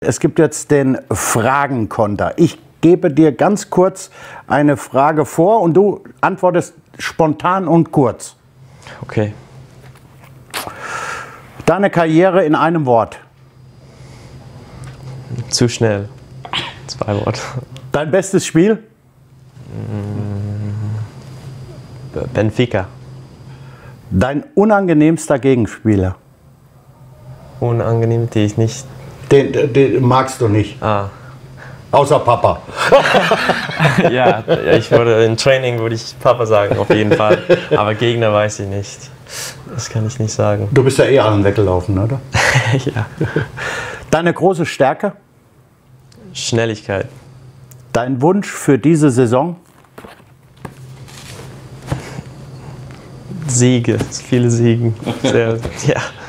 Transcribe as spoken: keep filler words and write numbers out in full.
Es gibt jetzt den Fragenkonter. Ich gebe dir ganz kurz eine Frage vor und du antwortest spontan und kurz. Okay. Deine Karriere in einem Wort. Zu schnell. Zwei Worte. Dein bestes Spiel? Benfica. Dein unangenehmster Gegenspieler? Unangenehm, die ich nicht... Den, den magst du nicht? Ah. Außer Papa. Ja, ich würde im Training würde ich Papa sagen, auf jeden Fall. Aber Gegner weiß ich nicht. Das kann ich nicht sagen. Du bist ja eh allen weggelaufen, oder? Ja. Deine große Stärke? Schnelligkeit. Dein Wunsch für diese Saison? Siege, viele Siegen. Sehr, ja.